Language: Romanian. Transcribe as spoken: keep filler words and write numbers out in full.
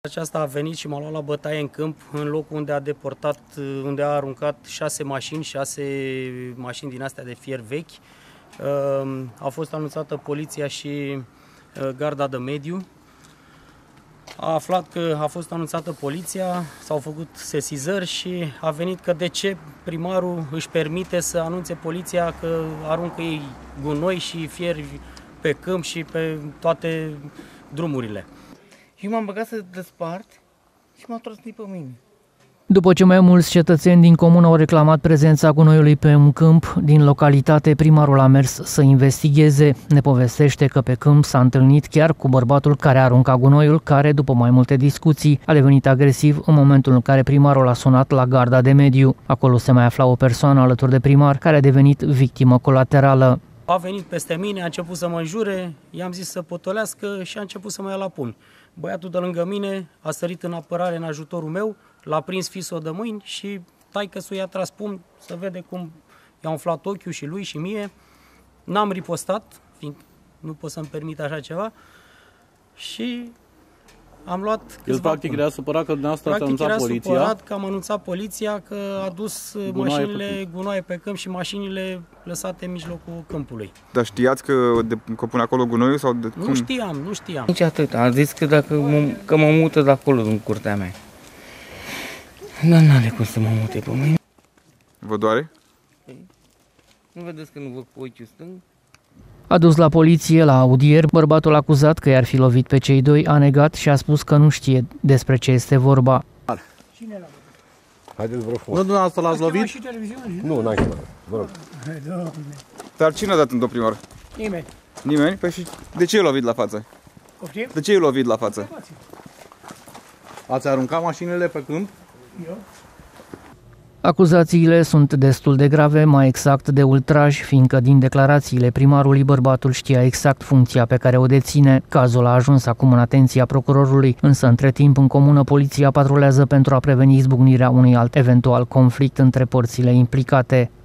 Aceasta a venit și m-a luat la bătaie în câmp, în locul unde a deportat, unde a aruncat șase mașini, șase mașini din astea de fier vechi. A fost anunțată poliția și garda de mediu. A aflat că a fost anunțată poliția, s-au făcut sesizări și a venit că de ce primarul își permite să anunțe poliția că aruncă ei gunoi și fier pe câmp și pe toate drumurile. Și m-am băgat să despart și m-a trăsnit pe mine. După ce mai mulți cetățeni din comună au reclamat prezența gunoiului pe un câmp din localitate, primarul a mers să investigheze. Ne povestește că pe câmp s-a întâlnit chiar cu bărbatul care a aruncat gunoiul, care, după mai multe discuții, a devenit agresiv în momentul în care primarul a sunat la garda de mediu. Acolo se mai afla o persoană alături de primar, care a devenit victimă colaterală. A venit peste mine, a început să mă înjure, i-am zis să potolească și a început să mă ia la pumni. Băiatul de lângă mine a sărit în apărare în ajutorul meu, l-a prins fisul de mâini și taică-sul i-a tras pumni, să vede cum i-a umflat ochiul și lui și mie. N-am ripostat, fiindcă nu pot să-mi permit așa ceva și am luat El practic era supărat că dumneavoastră ați anunțat poliția. Practic era supărat că am anunțat poliția că a dus gunoaie mașinile pe gunoaie pe câmp și mașinile lăsate în mijlocul câmpului. Dar știați că, de, că pune acolo gunoiul? Sau de, nu cum? știam, nu știam. Nici atât. A zis că, dacă mă, că mă mută de acolo, în curtea mea. Dar n-are cum să mă mute pe mine. Vă doare? Nu vedeți că nu văd cu ochiul stâng? Adus la poliție, la audier, bărbatul acuzat că i-ar fi lovit pe cei doi a negat și a spus că nu știe despre ce este vorba. Cine l-a Haideți, vă rog. Nu dumneavoastră l-ați lovit? Nu, n-ai chemat. Vă rog. Dar cine a dat în primar? Nimeni. Nimeni? Păi și de ce i-a lovit la față? Poftim? De ce i-a lovit la față? Ați aruncat mașinile pe câmp? Eu? Acuzațiile sunt destul de grave, mai exact de ultraj, fiindcă din declarațiile primarului bărbatul știa exact funcția pe care o deține. Cazul a ajuns acum în atenția procurorului, însă între timp în comună poliția patrulează pentru a preveni izbucnirea unui alt eventual conflict între părțile implicate.